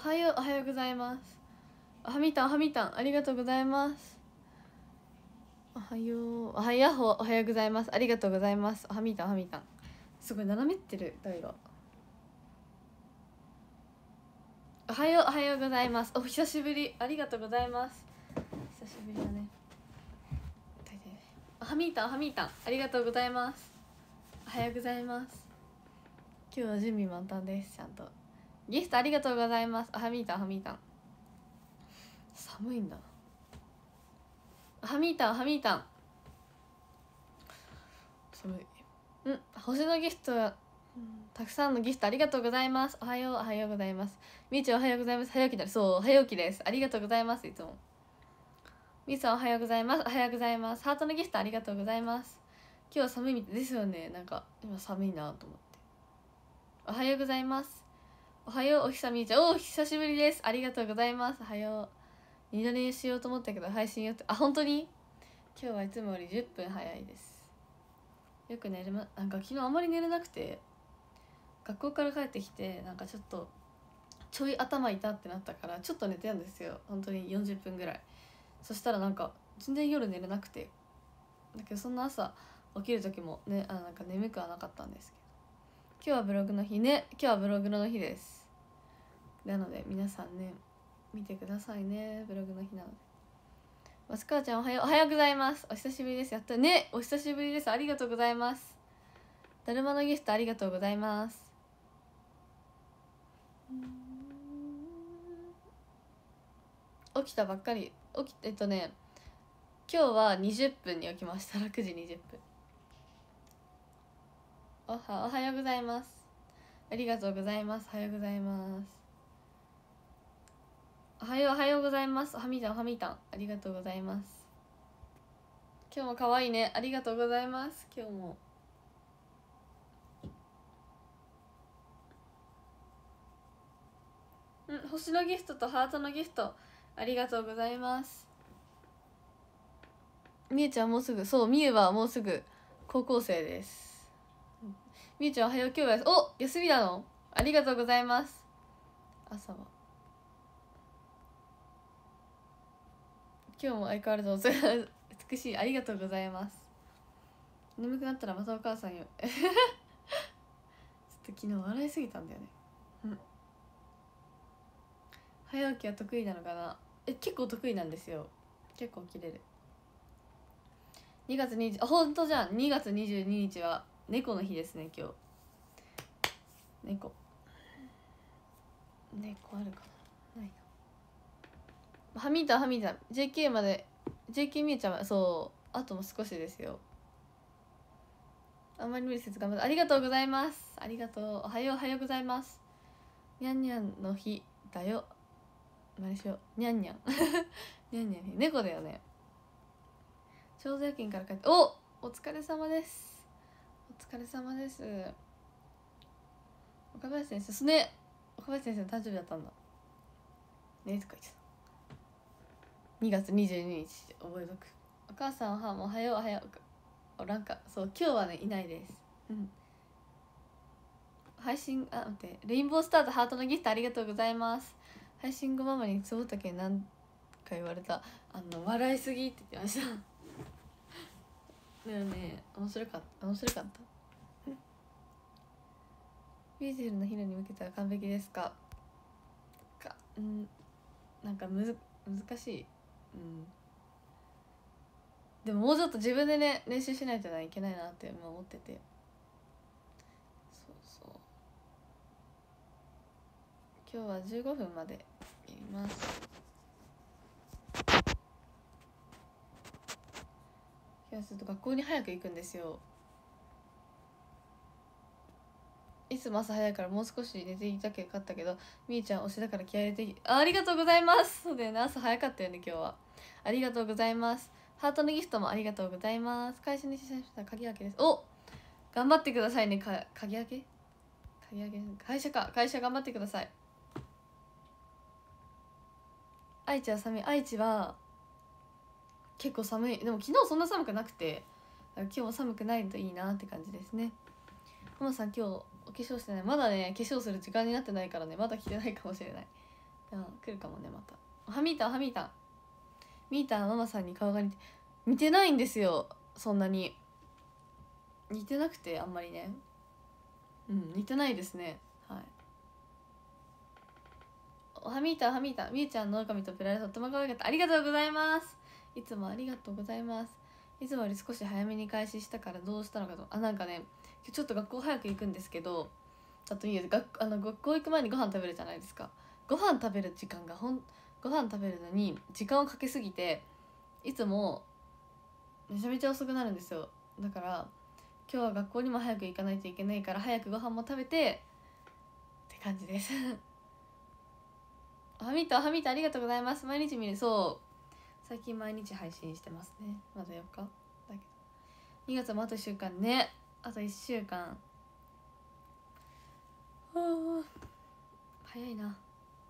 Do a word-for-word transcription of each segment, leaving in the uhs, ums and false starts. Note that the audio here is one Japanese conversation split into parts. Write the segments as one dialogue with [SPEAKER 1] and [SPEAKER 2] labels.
[SPEAKER 1] はようおはようございます。はみたんはみたんありがとうございます。おはようおはやほおはようございます。ありがとうございます。はみたんはみたんすごい斜めってる台が。おはようおはようございます。お久しぶりありがとうございます。久しぶりだね。はみたんはみたんありがとうございます。おはようございます。今日は準備満タンです。ちゃんとギフトありがとうございます。はみたんはみたん寒いんだ。はみたんはみたん寒い。うん星のギフト、うん、たくさんのギフトありがとうございます。おはようおはようございます。みーちゃんおはようございます。早起きだ。そう早起きです。ありがとうございます。いつもみーさんおはようございます。おはようございます。ハートのギフトありがとうございます。今日は寒いみたいですよね。なんか今寒いなと思って。おはようございます。おはようおひさみーちゃんお久しぶりです。ありがとうございます。おはよう二度寝しようと思ったけど配信よってあ本当に今日はいつもよりじゅっぷん早いです。よく寝れまなんか昨日あんまり寝れなくて学校から帰ってきてなんかちょっとちょい頭痛ってなったからちょっと寝てたんですよ。本当によんじゅっぷんぐらい。そしたらなんか全然夜寝れなくてだけどそんな朝起きる時もねあなんか眠くはなかったんですけど今日はブログの日ね。今日はブログの日です。なので皆さんね見てくださいね。ブログの日なので。マスカーちゃんおはようおはようございます。お久しぶりです。やったねお久しぶりです。ありがとうございます。だるまのギフトありがとうございます。起きたばっかり起きえっとね今日はにじゅっぷんに起きました。ろくじにじゅっぷん。おはおはようございます。ありがとうございます。おはようございます。おはようおはようございます。はみたんはみたんありがとうございます。今日も可愛いね。ありがとうございます。今日もうん星のギフトとハートのギフトありがとうございます。みゆちゃんもうすぐそうみゆはもうすぐ高校生です。みゆちゃんおはよう今日はお休みなのありがとうございます。朝は今日も相変わらず美しいありがとうございます。眠くなったらまたお母さんよちょっと昨日笑いすぎたんだよね。うん早起きは得意なのかな。え結構得意なんですよ。結構起きれる。にがつにじゅうあ本当じゃんにがつにじゅうににちは猫の日ですね。今日猫猫あるかなないな。はみたはみた ジェーケー まで ジェーケー みゆちゃんはそうあとも少しですよ。あんまり無理せず頑張ってありがとうございます。ありがとうおはようおはようございます。にゃんにゃんの日だよ。何しようにゃんにゃんにゃんにゃん猫だよね。ちょうど夜勤から帰っておお疲れ様です。お疲れ様です。岡林先生ね岡林先生の誕生日だったんだねとか言ってた。にがつにじゅうににち覚えとく。お母さんはもうおはようおはようおらんかそう今日はねいないです。うん配信あ待ってレインボースターとハートのギフトありがとうございます。配信後ママにつぼたけ何か言われたあの笑いすぎって言ってましただよね面白かった面白かったビューティフルなヒロに向けたら完璧ですかかうんなんかむず難しい。うんでももうちょっと自分でね練習しないといけないなって思っててそうそう今日はじゅうごふんまでやります。今日はちょっと学校に早く行くんですよ。いつも朝早いからもう少し寝ていたけどかったけどみーちゃん推しだから気合い入れて あ, ありがとうございます。そうだよね朝早かったよね今日は。ありがとうございます。ハートのギフトもありがとうございます。会社に出社した鍵開けです。お頑張ってくださいね。か鍵開け鍵開け会社か会社頑張ってください。愛知は寒い。愛知は結構寒い。でも昨日そんな寒くなくて今日も寒くないといいなって感じですね。ママさん今日お化粧してない。まだね化粧する時間になってないからねまだ着てないかもしれない。 うん、来るかもね。またはみーたんはみーたんみーたんママさんに顔が似て似てないんですよ。そんなに似てなくて、あんまりね。うん似てないですね。はい。はみーたんはみーたんみーちゃんの狼とプライドとっても可愛かった。ありがとうございます。いつもありがとうございます。いつもより少し早めに開始したからどうしたのかと。あ、なんかねちょっと学校早く行くんですけど、あといい学あの学校行く前にご飯食べるじゃないですか。ご飯食べる時間がほんご飯食べるのに時間をかけすぎて、いつもめちゃめちゃ遅くなるんですよ。だから今日は学校にも早く行かないといけないから早くご飯も食べてって感じですはみとはみとありがとうございます。毎日見る。そう最近毎日配信してますね。まだよっかだけどにがつもあといっしゅうかんね。あといっしゅうかん。はあ早いな。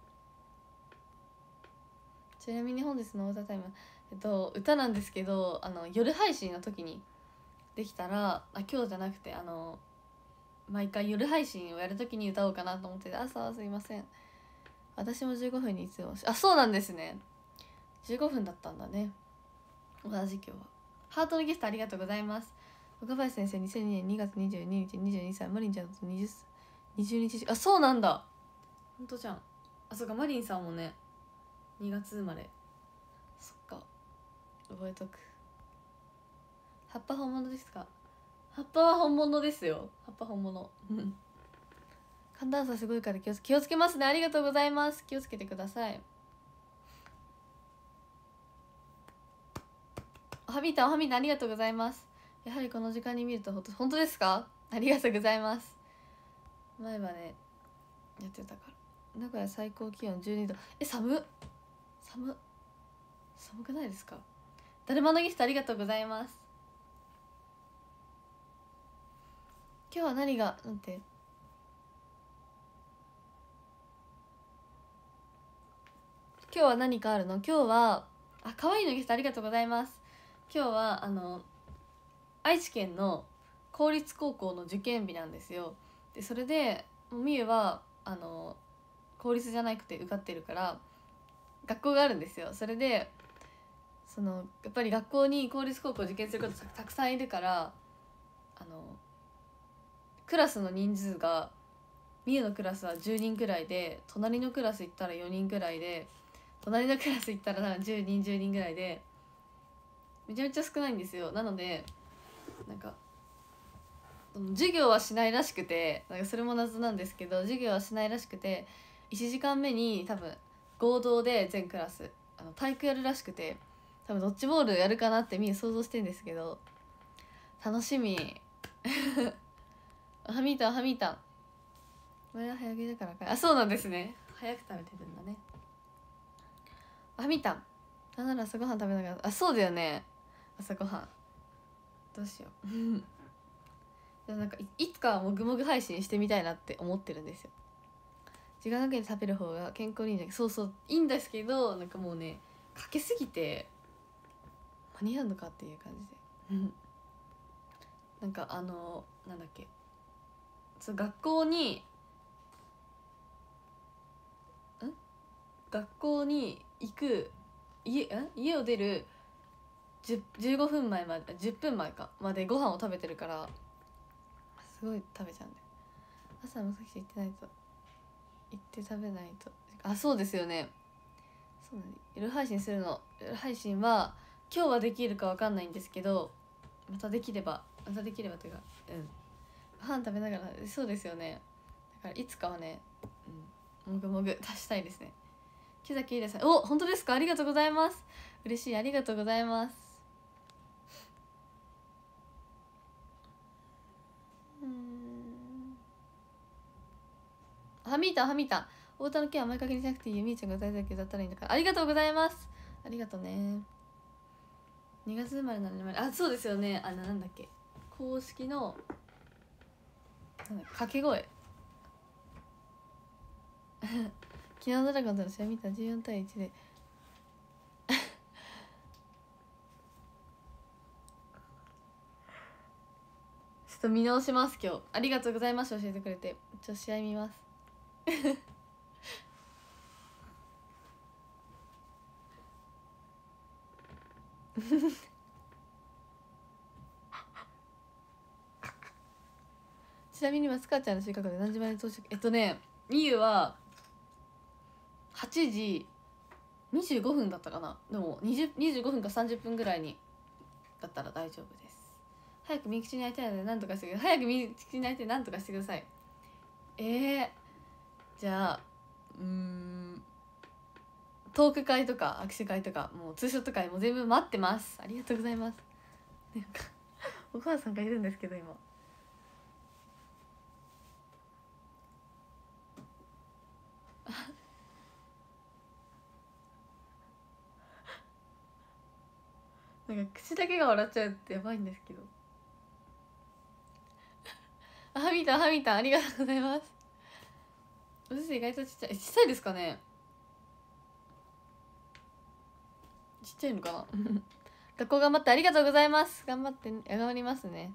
[SPEAKER 1] ちなみに本日の歌タイム、えっと歌なんですけど、あの夜配信の時にできたら、あ今日じゃなくてあの毎回夜配信をやる時に歌おうかなと思ってて、朝はすいません。私もじゅうごふんにいつもあそうなんですね。じゅうごふんだったんだね。同じ今日はハートのギフトありがとうございます。岡林先生にせんにねんにがつにじゅうににちにじゅうにさい、マリンちゃんとにじゅう、にじゅうにち、あそうなんだ、ほんとじゃん。あそうかマリンさんもねにがつ生まれ。そっか覚えとく。葉っぱ本物ですか。葉っぱは本物ですよ。葉っぱ本物寒暖差すごいから気をつ気をつけますね。ありがとうございます。気をつけてください。おはみたんおはみたんありがとうございます。やはりこの時間に見るとほんと本当ですか。ありがとうございます。前はねやってたから。名古屋最高気温じゅうにど。え寒っ寒っ寒くないですか。だるまのギフトありがとうございます。今日は何がなんて今日は何かあるの。今日はあ可愛いのギフトありがとうございます。今日はあの愛知県の公立高校の受験日なんですよ。でそれでみゆはあの公立じゃなくて受かってるから学校があるんですよ。それでそのやっぱり学校に公立高校受験することたくさんいるから、あのクラスの人数がみゆのクラスはじゅうにんくらいで、隣のクラス行ったらよにんくらいで、隣のクラス行ったら多分じゅうにんじゅうにんぐらいでめちゃめちゃ少ないんですよ。なのでなんか授業はしないらしくて、なんかそれも謎なんですけど授業はしないらしくて、いちじかんめに多分合同で全クラスあの体育やるらしくて、多分ドッジボールやるかなってみんな想像してるんですけど、楽しみはみーたんはみーたん俺は早起きだからか。あそうなんですね。早く食べてるんだね。はみーたんなんなら朝ごはん食べながら。あそうだよね、朝ごはんどうしようでもなんか い, いつかはもぐもぐ配信してみたいなって思ってるんですよ。時間かけて食べる方が健康にいいんだけど、そうそういいんですけど、なんかもうねかけすぎて間に合うのかっていう感じでなんかあのなんだっけ、そう学校にん学校に行く家ん家を出るじゅじゅうごふんまえまでじゅっぷんまえかまでご飯を食べてるからすごい食べちゃうんで、朝もさっき行ってないと行って食べないと。あそうですよね。そうなん夜配信するの。夜配信は今日はできるかわかんないんですけど、またできればまたできればというか、うんご飯食べながら。そうですよね。だからいつかはね、うん、もぐもぐ足したいですね。木崎いいですね。お本当ですか。ありがとうございます。嬉しい。ありがとうございます。うんはみーたんはみーたん太田の件は前かけにしなくていいよ。みーちゃんが歌いたいだけ歌ったらいいんだから。ありがとうございます。ありがとうね。にがつ生まれなのに、あそうですよね。あのなんだっけ公式のなんだっけ掛け声昨日ドラゴンとの試合見たじゅうよんたいいちでちょっと見直します今日。ありがとうございます教えてくれて。ちょっと試合見ますちなみに松川ちゃんの収穫で何時まで到着？えっとねみゆははちじにじゅうごふんだったかな。でもにじゅう、にじゅうごふんかさんじゅっぷんぐらいにだったら大丈夫です。早くみゆきちに会いたいので何とかしてください。早くみゆきちに会いたい何とかしてください。えー、じゃあうーんトーク会とか握手会とかもうツーショット会も全部待ってます。ありがとうございます。なんかお母さんがいるんですけど今なんか口だけが笑っちゃうってやばいんですけど。あ、ハミタンハミタンありがとうございます。お寿司意外とちっちゃい。ちっちゃいですかね。ちっちゃいのかな学校頑張ってありがとうございます。頑張って、ね、頑張りますね。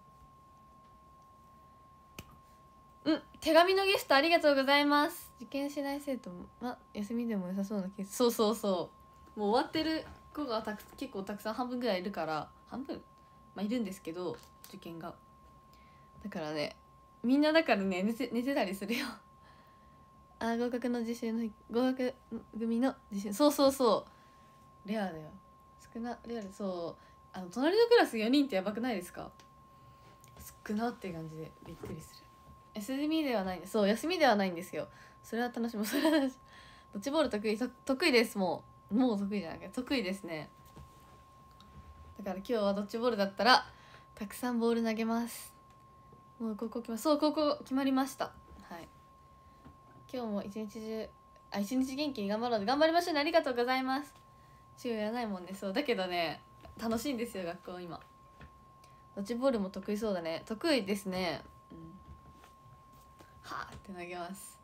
[SPEAKER 1] うん手紙のゲストありがとうございます。受験しない生徒もまあ休みでも良さそうなケース。そうそうそうもう終わってる子がたく結構たくさん半分ぐらいいるから半分まあいるんですけど受験がだからねみんなだからね寝て寝てたりするよあ合格の自習の合格組の自習そうそうそうレアだよ少なレアでそうあの隣のクラスよにんってやばくないですか少なって感じでびっくりする休みではないんですそう休みではないんですよそれは楽しみそれは楽しみドッジボール得意得意ですもうもう得意じゃないけど得意ですねだから今日はドッジボールだったらたくさんボール投げますもう高校決まそう高校決まりましたはい今日も一日中あ一日元気に頑張ろう頑張りましょうねありがとうございます授業やらないもんねそうだけどね楽しいんですよ学校今ドッジボールも得意そうだね得意ですねうんはーって投げます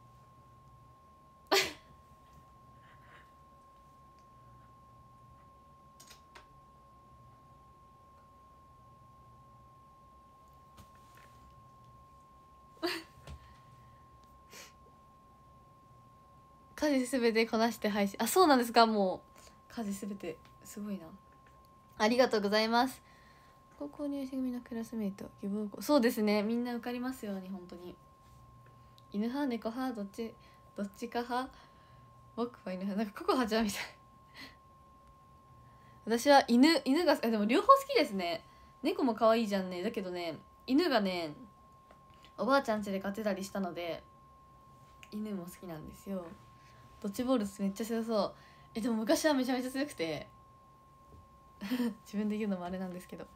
[SPEAKER 1] 家事すべてこなして配信あそうなんですかもう家事すべてすごいなありがとうございます高校入試組のクラスメイト希望校そうですねみんな受かりますように本当に犬派猫派どっちどっちか派僕は犬派なんかココハちゃんみたい私は犬犬がでも両方好きですね猫も可愛いじゃんねだけどね犬がねおばあちゃん家で飼ってたりしたので犬も好きなんですよドッジボールめっちゃ強そうえでも昔はめちゃめちゃ強くて自分で言うのもあれなんですけど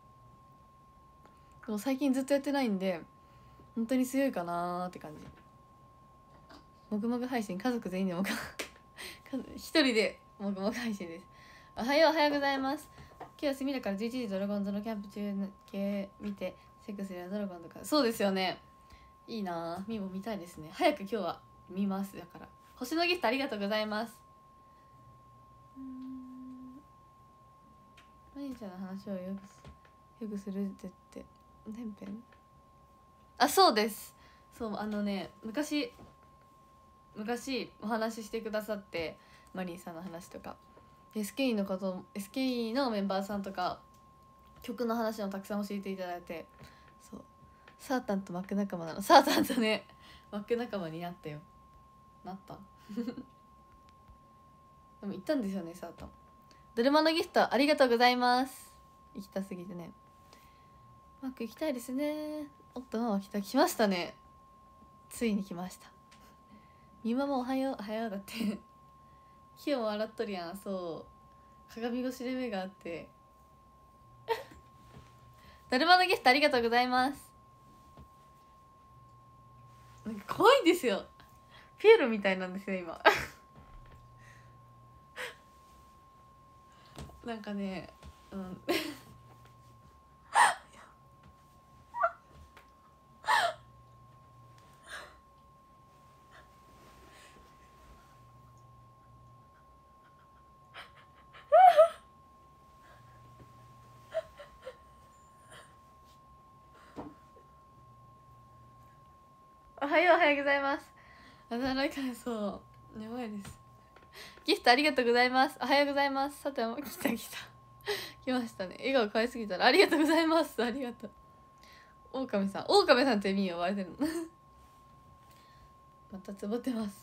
[SPEAKER 1] でも最近ずっとやってないんで本当に強いかなーって感じもぐもぐ配信家族全員でもぐ一人でもぐもぐ配信ですおはようおはようございます今日休みだからじゅういちじドラゴンズのキャンプ中の系見てチェックするドラゴンとかそうですよねいいなーみも見たいですね早く今日は見ますだから星のギフトありがとうございますうんまゆちゃんの話をよくよくするってって本編あそうですそうあのね昔昔お話ししてくださってマリーさんの話とか エスケーイー のこと エスケーイー のメンバーさんとか曲の話もたくさん教えていただいてそうサータンとマック仲間なのサータンとねマック仲間になったよなったでも行ったんですよねサータンドルマのギフトありがとうございます行きたすぎてねマック行きたいですねおっとママ来た来ましたねついに来ましたみまもおはようおはようだって木を洗っとるやんそう鏡越しで目があってだるまのギフトありがとうございますなんか怖いんですよピエロみたいなんですよ今なんかねうんおはようおはようございますあだらかそうやばいですギフトありがとうございます。おはようございます。さても来た来た来ましたね。笑顔可愛すぎたらありがとうございます。ありがとう。狼さん、狼さんってみー呼ばれてるのまたつぼってます。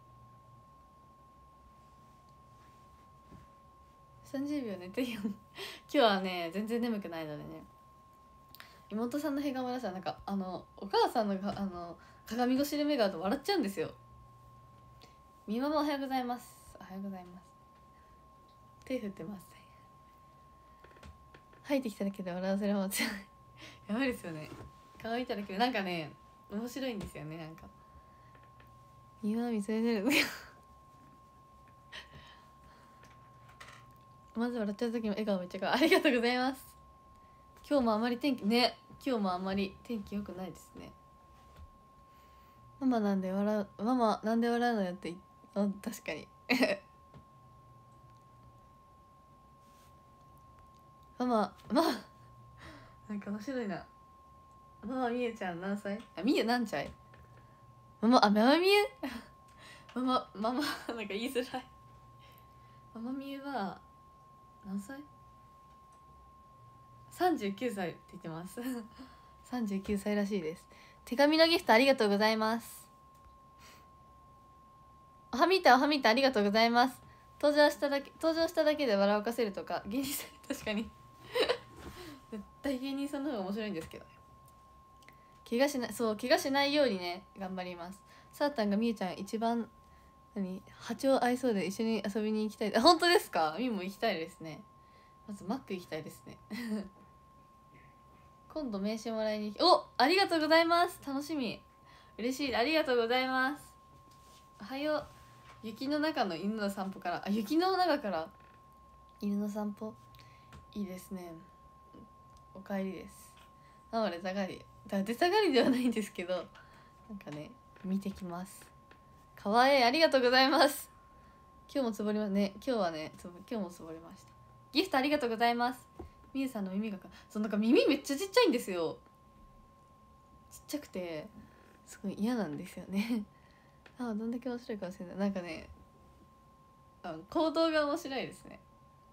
[SPEAKER 1] さんじゅうびょう寝てよ今日はね全然眠くないのでね、妹さんのヘガムラさん、なんかあのお母さんのがあの鏡越しで目が合うと笑っちゃうんですよ。みまもおはようございます。おはようございます。手振ってますね。入ってきただけで笑わせるもんじゃないやばいですよね。顔見ただけでなんかね面白いんですよね。なんかみま見つめてるまず笑っちゃう時も笑顔めっちゃ可愛い。ありがとうございます。今日もあまり天気ね今日もあんまり天気良くないですね。ママなんで笑うママなんで笑うのよってあ確かにママまあなんか面白いな。ママみゆちゃん何歳？あみゆ何歳？ママあママみゆママママなんか言いづらい。ママみゆは何歳？さんじゅうきゅうさいって言ってますさんじゅうきゅうさいらしいです。手紙のギフトありがとうございます。おはみたおはみたありがとうございます。登場しただけ登場しただけで笑わかせるとか芸人さん確かに絶対芸人さんの方が面白いんですけど、怪我しないそう怪我しないようにね頑張ります。さーたんがみゆちゃん一番何波長合いそうで一緒に遊びに行きたい。あ本当ですか？みゆも行きたいですね。まずマック行きたいですね今度名刺もらいにおありがとうございます。楽しみ嬉しいありがとうございます。おはよう。雪の中の犬の散歩からあ雪の中から犬の散歩いいですね。おかえりです。なので出たがりだ出たがりではないんですけどなんかね見てきます。かわいいありがとうございます。今日もつぼりますね。今日はねつぼ今日もつぼりました。ギフトありがとうございます。みゆさんの耳がそうなんか耳めっちゃちっちゃいんですよ。ちっちゃくてすごい嫌なんですよねあどんだけ面白いかもしれない。なんかねあ行動が面白いですね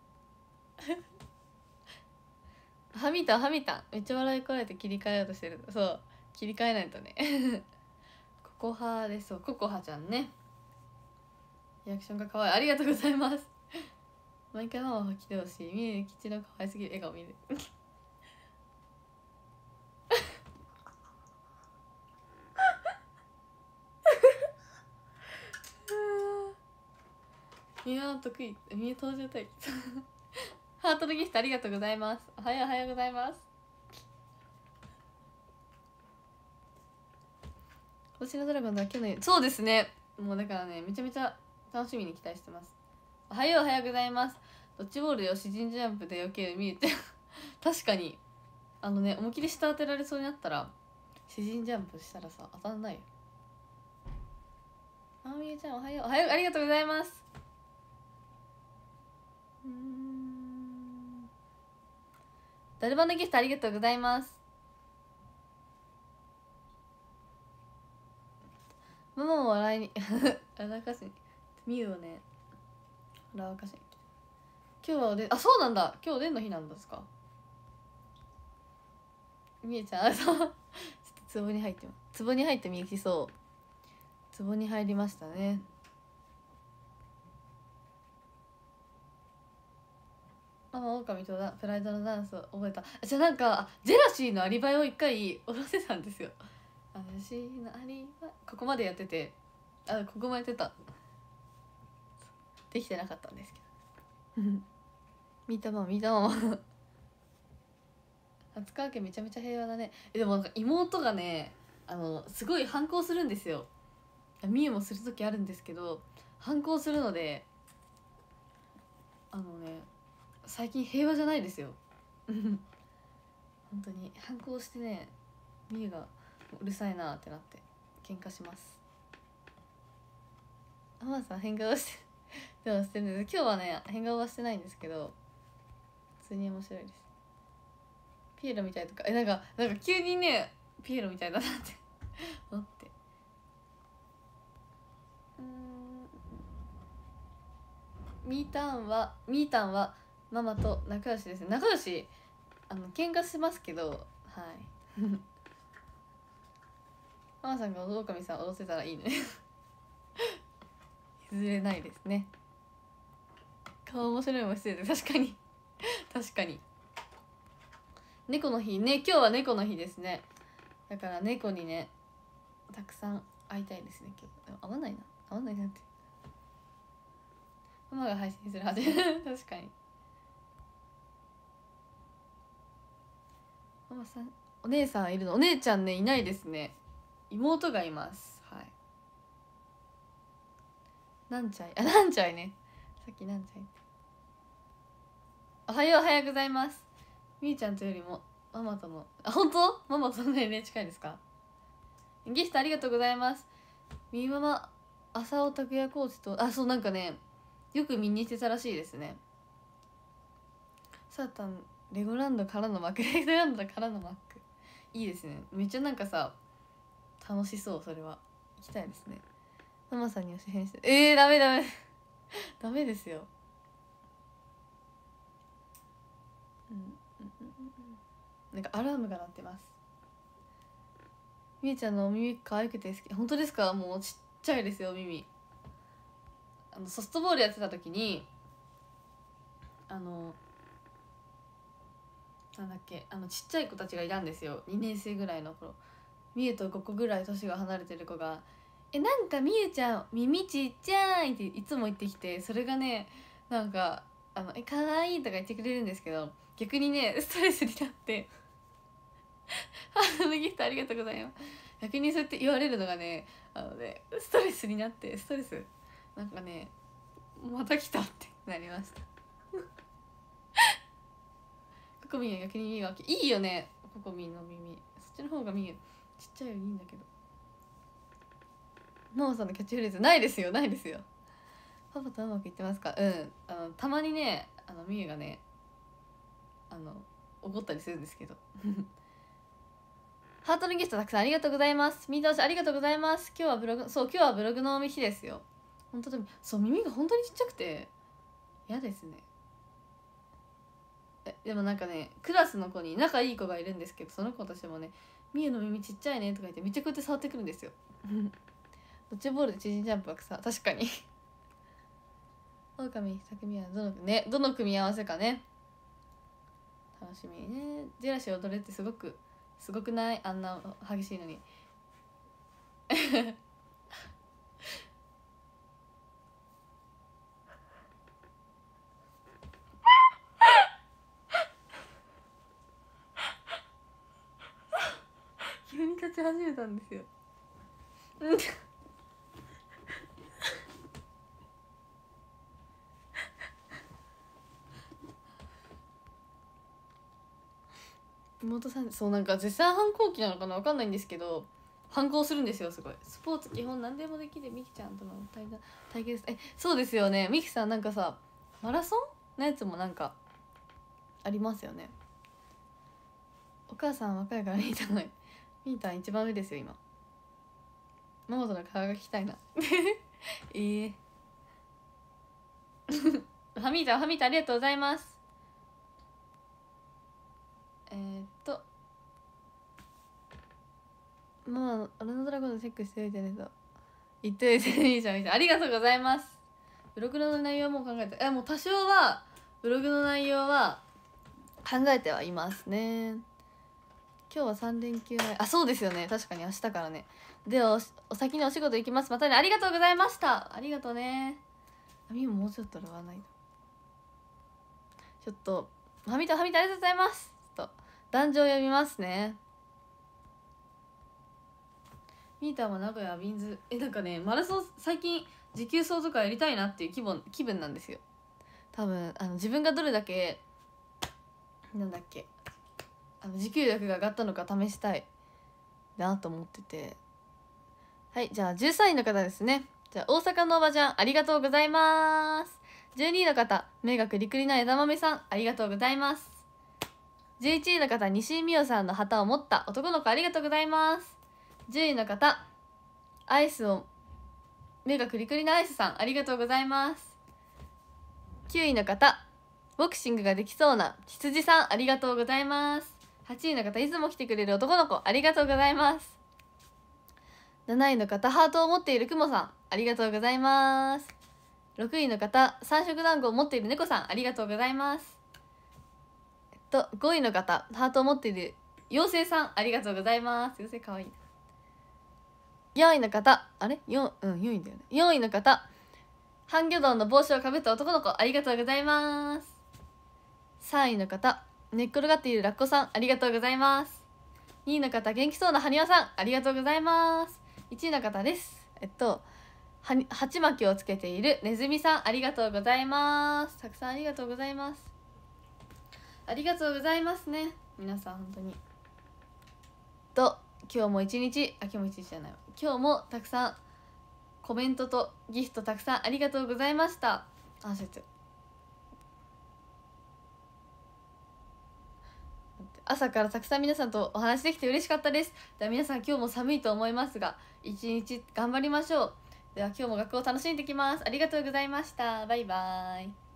[SPEAKER 1] はみたはみためっちゃ笑いこられて切り替えようとしてる。そう切り替えないとねココハです。そうココハちゃんねリアクションが可愛いありがとうございます毎回ママは来てほしい。みゆきちの可愛すぎる笑顔見るみゆの得意みゆ登場対決ハートのギフトありがとうございます。おはようおはようございます。星のドラゴンだ去年そうですねもうだからねめちゃめちゃ楽しみに期待してます。おはようおはようございます。ドッジボールよ詩人ジャンプで避けるみゆちゃん確かにあのね思いっきり下当てられそうになったら詩人ジャンプしたらさ当たんないよ。あみゆちゃんおはようおはようありがとうございます。うーんダルバのギフトありがとうございます。ママも笑いに笑かしにみゆをね笑かしに今日はおでんあそうなんだ今日おでんの日なんですか。みゆちゃんあそうちょっと壺に入ってます壺に入ってみゆきそう壺に入りましたね。ママオオカミとプライドのダンスを覚えた。じゃあなんかジェラシーのアリバイを一回下ろせたんですよ。私のアリバイここまでやっててあここもやってたできてなかったんですけど見たまま見たまま初川家めちゃめちゃ平和だね。えでもなんか妹がねあのすごい反抗するんですよ。みゆもする時あるんですけど反抗するのであのね最近平和じゃないですよ本当に反抗してねみゆがうるさいなってなって喧嘩します。浜田さん変顔してでもしてるんです。今日はね変顔はしてないんですけど普通に面白いです。ピエロみたいとかえなんかなんか急にねピエロみたいだなって思ってうーんみーたんはみーたんはママと仲良しですね。仲良し、あの喧嘩しますけど、はいママさんがオオカミさんを脅せたらいいね譲れないですね。顔面白いも失礼で、確かに確かに。猫の日ね、今日は猫の日ですね。だから猫にねたくさん会いたいですね。今日でも会わないな会わないなって、ママが配信するはず確かに。ママさんお姉さんいるの？お姉ちゃんねいないですね。妹がいます。はい。なんちゃい、あ、なんちゃいね、さっきなんちゃいって。おはよう、おはようございます。みーちゃんとよりもママとの、あ、本当？ママとの年齢近いですか？ギフトありがとうございます。みーママ浅尾拓也コーチと、あ、そう、なんかねよく見にしてたらしいですね。サータンレゴランドからのマックレゴランドからのマックいいですね。めっちゃなんかさ楽しそう。それは行きたいですね。ママさんに教えして、えー、ダメダメダメですよ。うんうんうんうん、なんかアラームが鳴ってます。みーちゃんのお耳可愛くて好き。本当ですか？もうちっちゃいですよ耳。あのソフトボールやってた時にあのなんだっけ、あのちっちゃい子たちがいたんですよ。にねん生ぐらいの頃、みゆとごこぐらい年が離れてる子が「え、なんかみゆちゃん耳ちっちゃい」っていつも言ってきて、それがねなんかあの「え、かわいい」とか言ってくれるんですけど、逆にねストレスになってハートのギフトありがとうございます。逆にそうやって言われるのがね、あのねストレスになって、ストレスなんかねまた来たってなりましたココミンは逆に耳が大きい。いいよねココミンの耳、そっちの方が耳ちっちゃいよりいいんだけど。ママさんのキャッチフレーズないですよ、ないですよ。パパとうまくいってますか？うん、あのたまにねあのみゆがねあの怒ったりするんですけどハートのギフトたくさんありがとうございます。みんなありがとうございます。今日はブログ、そう今日はブログの日ですよ。本当でもそう耳が本当にちっちゃくて嫌ですね。えでもなんかねクラスの子に仲いい子がいるんですけど、その子としてもね「みゆの耳ちっちゃいね」とか言ってめっちゃこうやって触ってくるんですよドッジボールでチヂンジャンプはさ、確かにオオカミさくみはどのねどの組み合わせかね楽しみね。ジェラシー踊れってすごくすごくない？あんな激しいのに急に立ち始めたんですよ妹さん、そうなんか絶賛反抗期なのかな分かんないんですけど反抗するんですよ。すごいスポーツ基本何でもできるみきちゃんとの対談対決。えそうですよね、みきさんなんかさマラソンのやつもなんかありますよね。お母さん若いからみーたんがみーたん一番上ですよ今。ママとの顔が聞きたいなええー、ハミータハミータありがとうございます。えー、っとママ俺のドラゴンのチェックしておいてねと言っておいてね。いいじゃんいいじゃん、ありがとうございます。ブログの内容はもう考えて、えもう多少はブログの内容は考えてはいますね。今日はさん連休前、あそうですよね、確かに明日からね。では お, お先にお仕事行きます。またね、ありがとうございました。ありがとうね。あみももうちょっと洗わないと。ちょっとはみたはみたありがとうございます。ちょっと壇上読みますね。ミーターは名古屋ビーンズ、えなんかねマラソン最近持久走とかやりたいなっていう気分気分なんですよ。多分あの自分がどれだけなんだっけあの持久力が上がったのか試したいなと思ってて。はい、じゃあじゅうさんいの方ですね。じゃあ大阪のおばちゃんありがとうございます。じゅうにいの方目がくりくりな枝豆さんありがとうございます。じゅういちいの方西井美桜さんの旗を持った男の子ありがとうございます。じゅういの方アイスを目がくりくりなアイスさんありがとうございます。 きゅういの方、ボクシングができそうな羊さん、ありがとうございます。はちいの方、いつも来てくれる男の子、ありがとうございます。なないの方、ハートを持っているくもさん、ありがとうございます。ろくいの方、三色団子を持っている猫さん、ありがとうございます。えっとごいの方、ハートを持っている妖精さん、ありがとうございます。妖精かわいい。よんいの方、あれ 4, うんよんいだよね。よんいの方、ハンギョドンの帽子をかぶった男の子、ありがとうございます。さんいの方、寝っ転がっているラッコさん、ありがとうございます。にいの方、元気そうなハニワさん、ありがとうございます。いちいの方です。えっとは鉢巻きをつけているネズミさん、ありがとうございます。たくさんありがとうございます。ありがとうございますね、皆さん本当に。と今日も一日、あ今日も一日じゃないわ今日もたくさんコメントとギフトたくさんありがとうございました。あ焦って朝からたくさん皆さんとお話できて嬉しかったです。では皆さん、今日も寒いと思いますが一日頑張りましょう。では今日も学校楽しんできます。ありがとうございました。バイバーイ。